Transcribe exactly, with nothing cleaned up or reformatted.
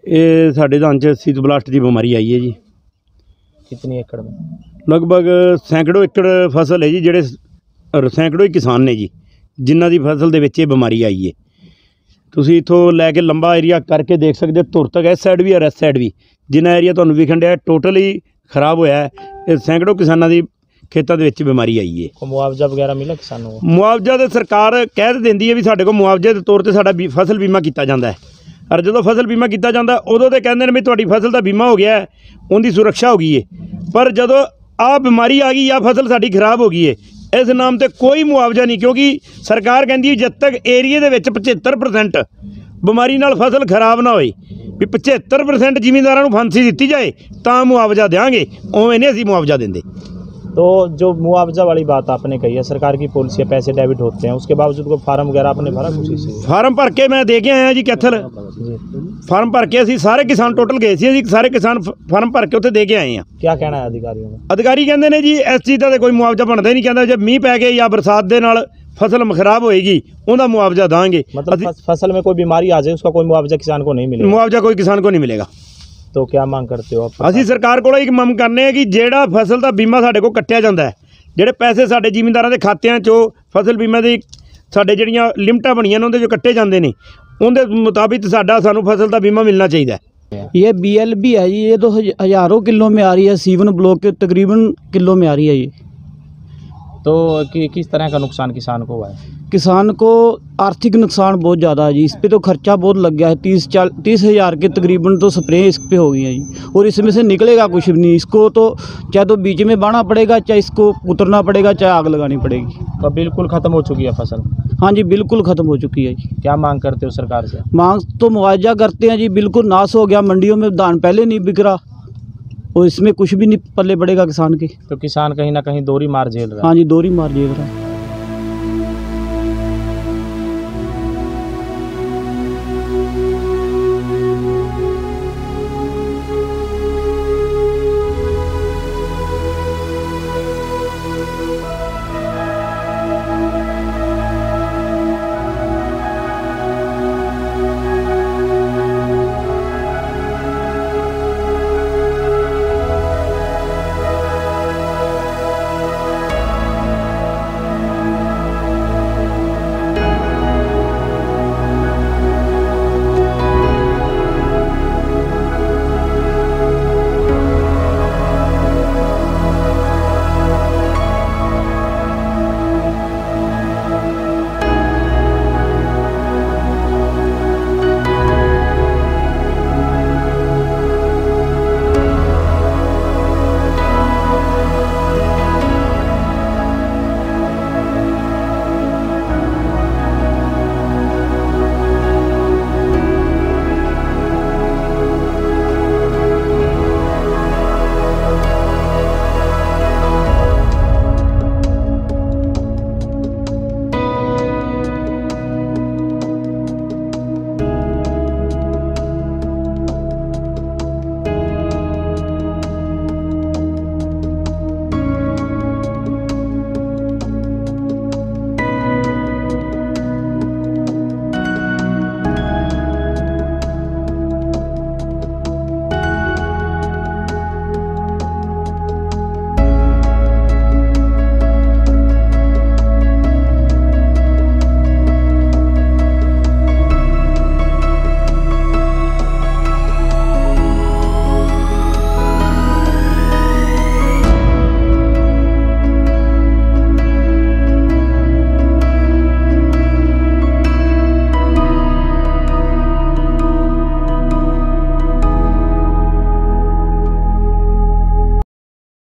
ये साढ़े धान च शीत ब्लास्ट की बीमारी आई है जी। कितनी एकड़ में? लगभग सैकड़ों एकड़ फसल है जी, जेड़े सैकड़ों ही किसान ने जी जिन्हों की फसल दे विच ये बीमारी आई है। तुसीं इत्थों लैके लंबा एरिया करके देख सकते हो, धुर तक इस साइड भी और इस साइड भी जिन्ना एरिया तुहानूं विखण दिया टोटली खराब होया है। ये सैकड़ों किसानों की खेतों के विच बीमारी आई है। को मुआवजा वगैरह मिला किसानों को? मुआवजा तो सरकार कह तो देंदी है भी साडे कोल मुआवजे के तौर पर साडा बी फसल बीमा किया जाता है, और जो फसल बीमा किया जाता उदों तो कहते हैं भी तुहाडी फसल का बीमा हो गया है, उनकी सुरक्षा हो गई है। पर जदों आ बीमारी आ गई या फसल साडी खराब हो गई है, इस नाम ते कोई मुआवजा नहीं, क्योंकि सरकार कहती है जब तक एरिए दे विच पचहत्तर परसेंट बीमारी नाल फसल खराब ना होए भी पचहत्तर परसेंट जिमींदारां नूं फांसी दित्ती जाए तां मुआवजा देंगे, उवें नहीं असीं मुआवजा देंदे। तो जो मुआवजा वाली बात आपने कही है, सरकार की पॉलिसी है, पैसे डेबिट होते हैं, उसके बावजूद कोई फार्म वगैरह आपने भरा खुशी से? फार्म भर के मैं दे के आया जी कैथल, फार्म भर के असीं सारे किसान टोटल गए सी, असीं सारे किसान फार्म भर के उत्थे दे के आए हैं। क्या कहना है अधिकारियों का? अधिकारी कहते हैं जी इस चीज़ का कोई मुआवजा बनता ही नहीं, कहता जब मीह पै गए या बरसात के नाल फसल खराब होएगी उनका मुआवजा देंगे। मतलब फसल में कोई बीमारी आ जाए उसका कोई मुआवजा किसान को नहीं मिलेगा? मुआवजा कोई किसान को नहीं मिलेगा। तो क्या मांग करते हो आप? असीं सरकार को एक मंग करने कि जेड़ा फसल का बीमा साडे को कट्टिया जाता है, जेड़े पैसे साडे जिमींदारां दे खात्यां चों फसल बीमा दी साडे जिहड़ियां लिमिटां बणीਆਂ ने उहदे चों कट्टे जाते हैं, उहदे मुताबिक साडा सानूं फसल का बीमा मिलना चाहिए। ये बी एल बी है जी, ये तो हज़ारों किलो में आ रही है, सीवन ब्लॉक के तकरीबन किलो में आ रही है ये। तो कि, किस तरह का नुकसान किसान को हुआ है? किसान को आर्थिक नुकसान बहुत ज़्यादा है जी, इस पे तो खर्चा बहुत लग गया है, तीस चाल तीस हज़ार के तकरीबन तो स्प्रे इस पे हो गई है जी, और इसमें से निकलेगा कुछ भी नहीं। इसको तो चाहे तो बीच में बांधना पड़ेगा, चाहे इसको उतरना पड़ेगा, चाहे आग लगानी पड़ेगी। तो बिल्कुल ख़त्म हो चुकी है फसल? हाँ जी, बिल्कुल ख़त्म हो चुकी है जी। क्या मांग करते हो सरकार से? मांग तो मुआवजा करते हैं जी, बिल्कुल नाश हो गया, मंडियों में धान पहले नहीं बिक रहा और इसमें कुछ भी नहीं पल्ले पड़ेगा किसान के। तो किसान कहीं ना कहीं दोहरी मार झेल रहा है? हाँ जी, दोहरी मार झेल रहा है।